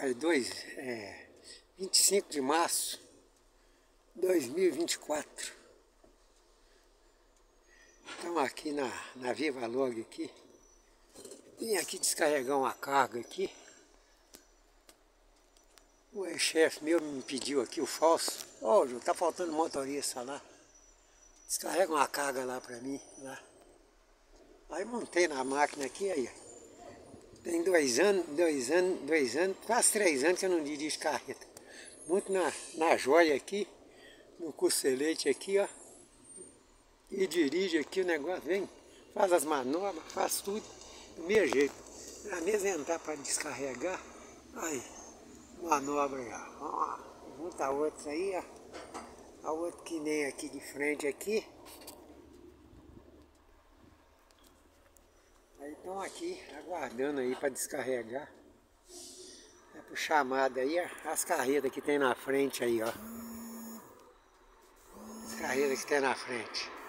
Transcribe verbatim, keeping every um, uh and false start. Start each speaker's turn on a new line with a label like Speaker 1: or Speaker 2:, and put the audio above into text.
Speaker 1: Faz dois, é, vinte e cinco de março de dois mil e vinte e quatro. Estamos aqui na, na Viva Log aqui. Vim aqui descarregar uma carga aqui. O ex-chefe meu me pediu aqui o falso. Ó, oh, tá faltando motorista lá. Descarrega uma carga lá pra mim, lá. Aí montei na máquina aqui, aí. Tem dois anos, dois anos, dois anos, quase três anos que eu não dirijo carreta. Muito na, na joia aqui, no Costelete aqui, ó. E dirige aqui o negócio, vem, faz as manobras, faz tudo do meu jeito. Na mesa entrar para descarregar, aí, manobra aí, ó. Junta a outra aí, ó. A outra que nem aqui de frente aqui. Aí estão aqui aguardando aí para descarregar. É pro chamado aí, ó, as carretas que tem na frente aí, ó. As carretas que tem na frente.